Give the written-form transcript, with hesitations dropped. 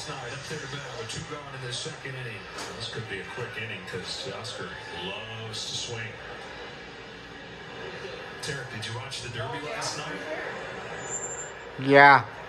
last night. Up there to bat with 2 gone in the second inning. This could be a quick inning because Oscar loves to swing. Tarek, did you watch the Derby last night? Yeah.